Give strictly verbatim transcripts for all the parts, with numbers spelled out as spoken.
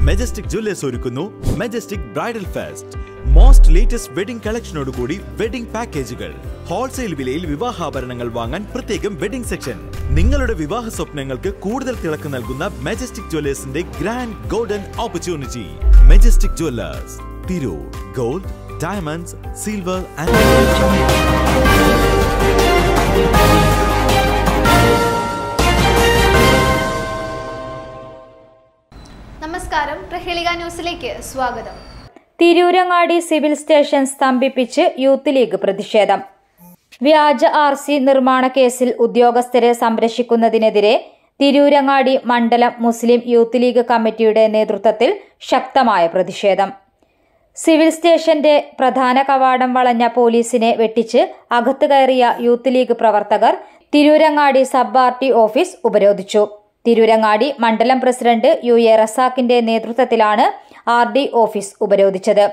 Majestic jewellers ഒരുക്കുന്നു Majestic bridal fest. Most latest wedding കളക്ഷനോടുകൂടി wedding പാക്കേജുകൾ. ഹോൾസെയിൽ വിലയിൽ വിവാഹാഭരണങ്ങൾ വാങ്ങാൻ പ്രത്യേകം വെഡിംഗ് സെക്ഷൻ. നിങ്ങളുടെ വിവാഹ സ്വപ്നങ്ങൾക്ക് കൂടുതൽ തിളക്കം നൽകുന്ന മെജസ്റ്റിക് ജ്വല്ലേഴ്സിന്റെ grand golden opportunity. Majestic jewellers, Tirur. Gold, diamonds, silver and നമസ്കാരം, പ്രഹേളിക ന്യൂസിലേക്ക് സ്വാഗതം. തിരൂരങ്ങാടി സിവിൽ സ്റ്റേഷൻ സ്തംഭിപ്പിച്ച് യൂത്ത് ലീഗ് പ്രതിഷേധം. വ്യാജ ആർ സി നിർമ്മാണ കേസിൽ ഉദ്യോഗസ്ഥരെ സംരക്ഷിക്കുന്നതിനെതിരെ തിരൂരങ്ങാടി മണ്ഡലം മുസ്ലിം യൂത്ത് ലീഗ് കമ്മിറ്റിയുടെ നേതൃത്വത്തിൽ ശക്തമായ പ്രതിഷേധം. സിവിൽ സ്റ്റേഷന്റെ പ്രധാന കവാടം വളഞ്ഞ പോലീസിനെ വെട്ടിച്ച് അകത്ത് കയറിയ യൂത്ത് ലീഗ് പ്രവർത്തകർ Tirurangadi sub R T office ഉപരോധിച്ചു. തിരൂരങ്ങാടി മണ്ഡലം പ്രസിഡന്റ് യു എ റസാഖിന്റെ നേതൃത്വത്തിലാണ് ആർ ഡി ഓഫീസ് ഉപരോധിച്ചത്.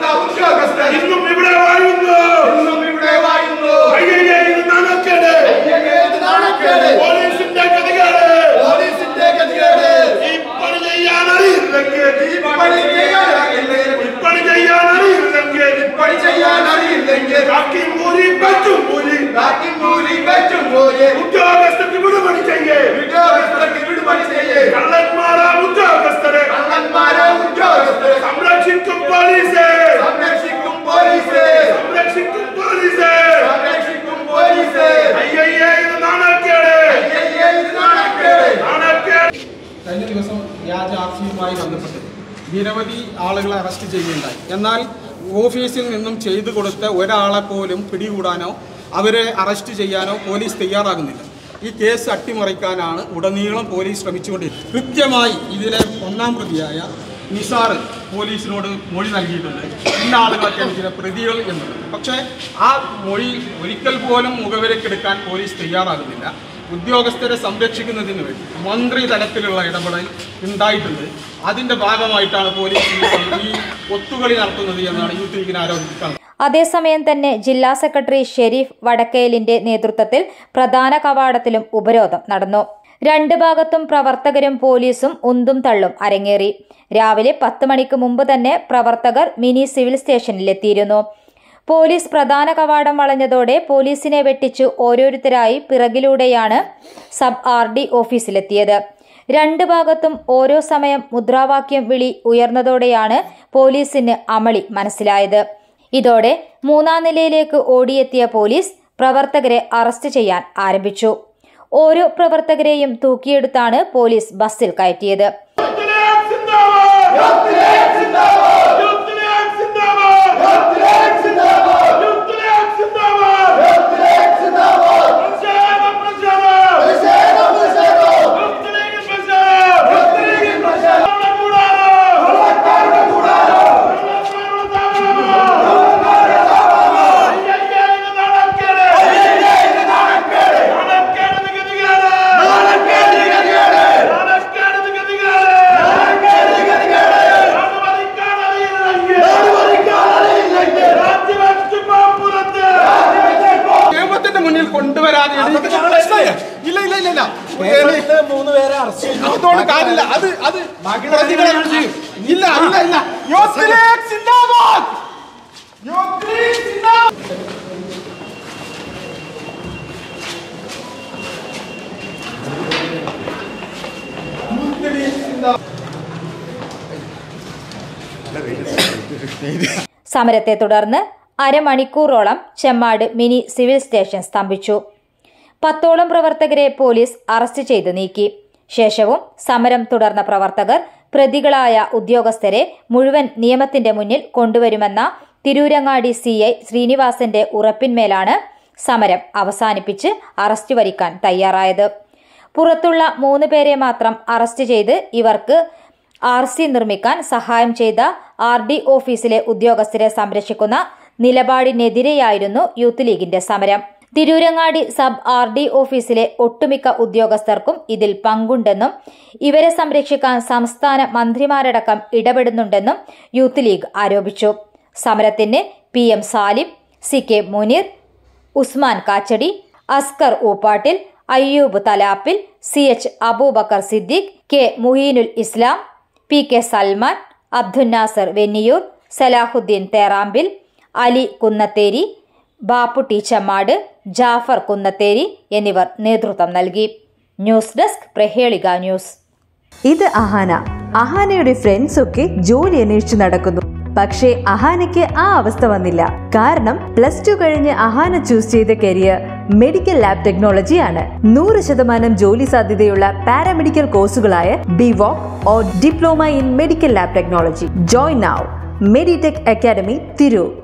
കഴിഞ്ഞ ദിവസം വ്യാജ ആർസിയുമായി ബന്ധപ്പെട്ട് നിരവധി ആളുകളെ അറസ്റ്റ് ചെയ്യുകയുണ്ടായി. എന്നാൽ ഓഫീസിൽ നിന്നും ചെയ്തു കൊടുത്ത ഒരാളെ പോലും പിടികൂടാനോ അവരെ അറസ്റ്റ് ചെയ്യാനോ പോലീസ് തയ്യാറാകുന്നില്ല. ഈ കേസ് അട്ടിമറിക്കാനാണ് ഉടനീളം പോലീസ് ശ്രമിച്ചുകൊണ്ടിരിക്കുന്നത്. കൃത്യമായി ഇതിലെ ഒന്നാം പ്രതിയായ നിസാർ പോലീസിനോട് മൊഴി നൽകിയിട്ടുണ്ട്. ഇന്ന ആളുകളൊക്കെയാണ് ഇതിലെ പ്രതികൾ എന്നത്. പക്ഷേ ആ മൊഴി ഒരിക്കൽ പോലും മുഖവിലക്കെടുക്കാൻ പോലീസ് തയ്യാറാകുന്നില്ല. ഉദ്യോഗസ്ഥരെ സംരക്ഷിക്കുന്നതിന് വേണ്ടി മന്ത്രി തലത്തിലുള്ള ഇടപെടൽ ഉണ്ടായിട്ടുണ്ട്. അതിന്റെ ഭാഗമായിട്ടാണ് പോലീസ് ഈ ഒത്തുകളി നടത്തുന്നത് എന്നാണ് യൂത്ത് ലീഗിന് ആരോപിക്കുന്നത്. അതേസമയം തന്നെ ജില്ലാ സെക്രട്ടറി ഷെരീഫ് വടക്കേലിന്റെ നേതൃത്വത്തിൽ പ്രധാന കവാടത്തിലും ഉപരോധം നടന്നു. രണ്ട് ഭാഗത്തും പ്രവർത്തകരും പോലീസും ഉന്തും തള്ളും അരങ്ങേറി. രാവിലെ പത്ത് മണിക്ക് മുമ്പ് തന്നെ പ്രവർത്തകർ മിനി സിവിൽ സ്റ്റേഷനിലെത്തിയിരുന്നു. പോലീസ് പ്രധാന കവാടം വളഞ്ഞതോടെ പോലീസിനെ വെട്ടിച്ചു ഓരോരുത്തരായി പിറകിലൂടെയാണ് സബ് ആർ ഡി ഓഫീസിലെത്തിയത്. രണ്ട് ഭാഗത്തും ഓരോ സമയം മുദ്രാവാക്യം വിളി ഉയർന്നതോടെയാണ് പോലീസിന് അമളി മനസ്സിലായത്. ഇതോടെ മൂന്നാം നിലയിലേക്ക് ഓടിയെത്തിയ പോലീസ് പ്രവർത്തകരെ അറസ്റ്റ് ചെയ്യാൻ ആരംഭിച്ചു. ഓരോ പ്രവർത്തകരെയും തൂക്കിയെടുത്താണ് പോലീസ് ബസ്സിൽ കയറ്റിയത്. കൊണ്ടുവരാതെ ഇല്ല ഇല്ല ഇല്ല മൂന്ന് പേരെ അറസ്റ്റ് ചെയ്തോണ്ട് കാര്യമില്ല. അത് അത് ഇല്ല ഇല്ല ഇല്ല യൂത്ത് ലീഗ് സിന്ദാബാദ്, യൂത്ത് ലീഗ് സിന്ദാബാദ്. സമരത്തെ തുടർന്ന് അരമണിക്കൂറോളം ചെമ്മാട് മിനി സിവിൽ സ്റ്റേഷൻ സ്തംഭിച്ചു. പത്തോളം പ്രവർത്തകരെ പോലീസ് അറസ്റ്റ് ചെയ്ത് നീക്കി. ശേഷവും സമരം തുടർന്ന പ്രവർത്തകർ പ്രതികളായ ഉദ്യോഗസ്ഥരെ മുഴുവൻ നിയമത്തിന്റെ മുന്നിൽ കൊണ്ടുവരുമെന്ന തിരൂരങ്ങാടി സി ഐ ശ്രീനിവാസന്റെ ഉറപ്പിന്മേലാണ് സമരം അവസാനിപ്പിച്ച് അറസ്റ്റ് വരിക്കാൻ തയ്യാറായത്. പുറത്തുള്ള മൂന്ന് പേരെ മാത്രം അറസ്റ്റ് ചെയ്ത് ഇവർക്ക് ആർ സി നിർമ്മിക്കാൻ സഹായം ചെയ്ത ആർ ഡി ഓഫീസിലെ ഉദ്യോഗസ്ഥരെ സംരക്ഷിക്കുന്ന നിലപാടിനെതിരെയായിരുന്നു യൂത്ത് ലീഗിന്റെ സമരം. തിരൂരങ്ങാടി സബ് ആർ ഡി ഓഫീസിലെ ഒട്ടുമിക്ക ഉദ്യോഗസ്ഥർക്കും ഇതിൽ പങ്കുണ്ടെന്നും ഇവരെ സംരക്ഷിക്കാൻ സംസ്ഥാന മന്ത്രിമാരടക്കം ഇടപെടുന്നുണ്ടെന്നും യൂത്ത് ലീഗ് ആരോപിച്ചു. സമരത്തിന് P M Salim, C K Muneer, Usman Kachadi, Askar Ooppattil, Ayyoob Thalappil, C H Aboobacker Siddique, K Muhinul Islam, P K Salman, Abdul Nasar Venniyur, Salahuddin Therampil, Ali Kunnatheri, Bapputty Chemmad, Jafar Kunnatheri എന്നിവർ നേതൃത്വം നൽകി. News desk Prahelika news. ഇത് അഹാന. അഹാനയുടെ ഫ്രണ്ട്സ് ഒക്കെ ജോലി അന്വേഷിച്ച് നടക്കുന്നു. പക്ഷേ അഹാനയ്ക്ക് ആ അവസ്ഥ വന്നില്ല. കാരണം പ്ലസ് ടു കഴിഞ്ഞ് അഹാന ചൂസ് ചെയ്ത കരിയർ മെഡിക്കൽ ലാബ് ടെക്നോളജി ആണ്. നൂറ് ശതമാനം ജോലി സാധ്യതയുള്ള പാരാമെഡിക്കൽ കോഴ്സുകളായ BVoc or diploma in medical lab technology. Join now. Meditech academy, Tirur.